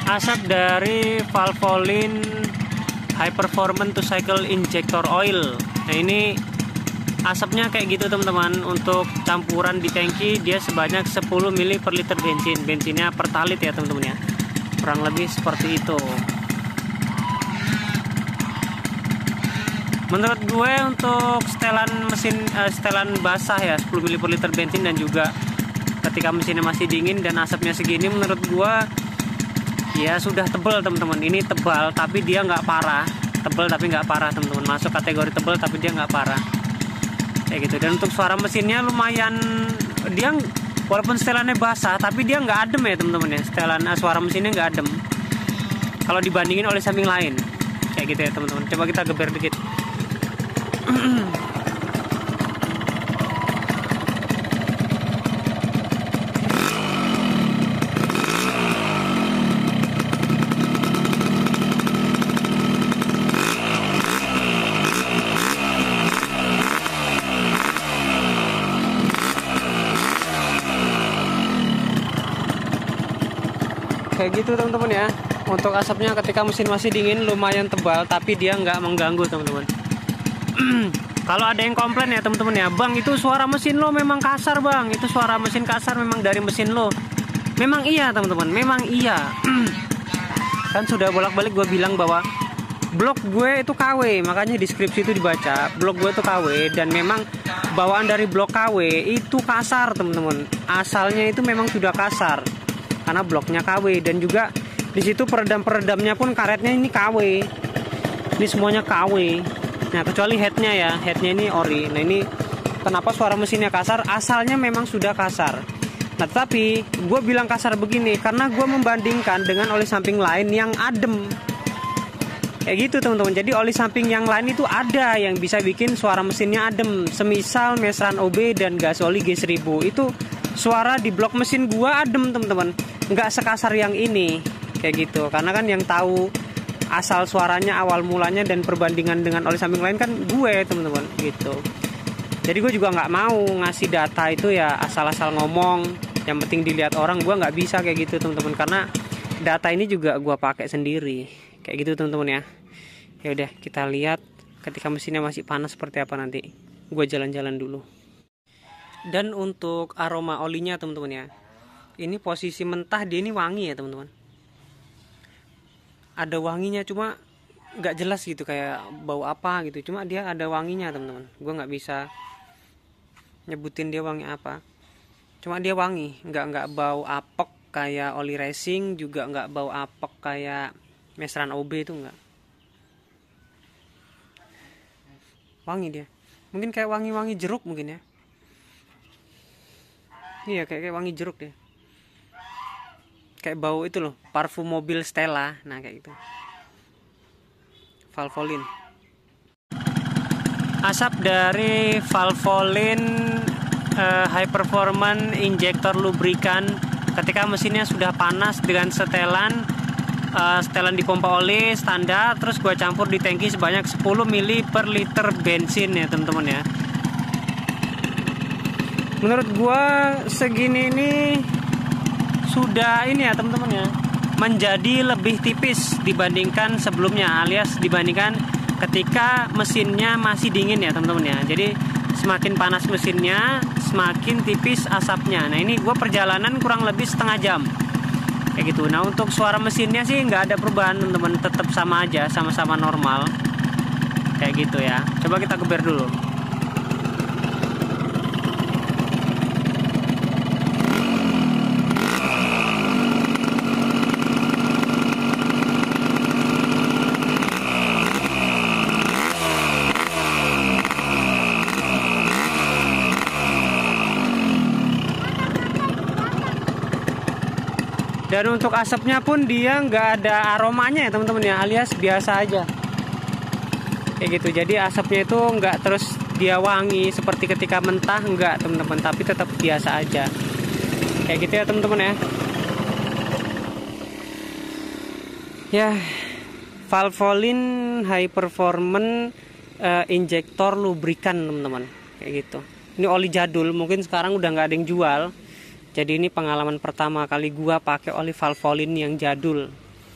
Asap dari Valvoline High Performance to Cycle Injector Oil. Nah, ini asapnya kayak gitu teman-teman. Untuk campuran di tangki dia sebanyak 10 mili per liter bensin. Bensinnya pertalit ya teman-teman ya. Kurang lebih seperti itu. Menurut gue untuk setelan mesin setelan basah ya 10 mili per liter bensin, dan juga ketika mesinnya masih dingin dan asapnya segini, menurut gue ya sudah tebal teman-teman. Ini tebal tapi dia nggak parah. Tebal tapi nggak parah teman-teman. Masuk kategori tebal tapi dia nggak parah. Kayak gitu. Dan untuk suara mesinnya lumayan, dia walaupun setelannya basah tapi dia nggak adem ya teman-teman ya. Setelan suara mesinnya nggak adem kalau dibandingin oleh samping lain. Kayak gitu ya teman-teman. Coba kita geber dikit. Kayak gitu teman-teman ya. Untuk asapnya ketika mesin masih dingin lumayan tebal, tapi dia nggak mengganggu teman-teman. Kalau ada yang komplain ya teman-teman ya, bang itu suara mesin lo memang kasar bang, itu suara mesin kasar memang dari mesin lo. Memang iya teman-teman, memang iya. Kan sudah bolak-balik gue bilang bahwa blok gue itu KW, makanya deskripsi itu dibaca. Blok gue itu KW, dan memang bawaan dari blok KW itu kasar teman-teman. Asalnya itu memang sudah kasar karena bloknya KW, dan juga di situ peredam-peredamnya pun karetnya ini KW. Ini semuanya KW. Nah, kecuali headnya ya, headnya ini ori. Nah, ini kenapa suara mesinnya kasar? Asalnya memang sudah kasar. Nah, tapi gue bilang kasar begini karena gue membandingkan dengan oli samping lain yang adem. Kayak gitu teman-teman. Jadi oli samping yang lain itu ada yang bisa bikin suara mesinnya adem. Semisal Mesran OB dan Gasoli G1000 itu suara di blok mesin gua adem teman-teman, nggak sekasar yang ini. Kayak gitu, karena kan yang tahu asal suaranya awal mulanya dan perbandingan dengan oli samping lain kan gue teman-teman gitu. Jadi gue juga nggak mau ngasih data itu ya asal-asal ngomong, yang penting dilihat orang. Gue nggak bisa kayak gitu teman-teman, karena data ini juga gue pakai sendiri. Kayak gitu teman-teman ya. Ya udah, kita lihat ketika mesinnya masih panas seperti apa nanti. Gue jalan-jalan dulu. Dan untuk aroma olinya teman-teman ya, ini posisi mentah dia ini wangi ya teman-teman. Ada wanginya, cuma nggak jelas gitu kayak bau apa gitu. Cuma dia ada wanginya teman-teman. Gue nggak bisa nyebutin dia wangi apa. Cuma dia wangi, nggak bau apek kayak oli racing, juga nggak bau apek kayak Mesran OB itu nggak. Wangi dia. Mungkin kayak wangi-wangi jeruk mungkin ya. Iya, kayak wangi jeruk deh. Kayak bau itu loh, parfum mobil Stella. Nah, kayak gitu. Valvoline. Asap dari Valvoline High Performance Injector Lubricant ketika mesinnya sudah panas dengan setelan di pompa oli standar, terus gua campur di tangki sebanyak 10 mili per liter bensin ya teman-teman ya. Menurut gua segini ini sudah ini ya teman-teman ya, menjadi lebih tipis dibandingkan sebelumnya, alias dibandingkan ketika mesinnya masih dingin ya teman-teman ya. Jadi semakin panas mesinnya semakin tipis asapnya. Nah, ini gue perjalanan kurang lebih setengah jam kayak gitu. Nah, untuk suara mesinnya sih nggak ada perubahan teman-teman, tetap sama aja, sama-sama normal kayak gitu ya. Coba kita geber dulu. Dan untuk asapnya pun dia nggak ada aromanya ya teman-teman ya, alias biasa aja kayak gitu. Jadi asapnya itu nggak terus dia wangi seperti ketika mentah, nggak teman-teman, tapi tetap biasa aja kayak gitu ya teman-teman ya. Ya, Valvoline High Performance Injector Lubricant teman-teman kayak gitu. Ini oli jadul, mungkin sekarang udah nggak ada yang jual. Jadi ini pengalaman pertama kali gua pakai oli Valvoline yang jadul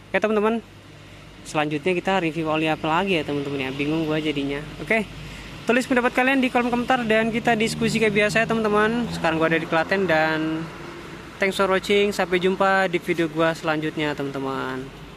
Oke teman-teman, selanjutnya kita review oli apa lagi ya teman-teman ya, bingung gua jadinya. Oke, tulis pendapat kalian di kolom komentar dan kita diskusi kayak biasa ya teman-teman. Sekarang gua ada di Klaten dan thanks for watching, sampai jumpa di video gua selanjutnya teman-teman.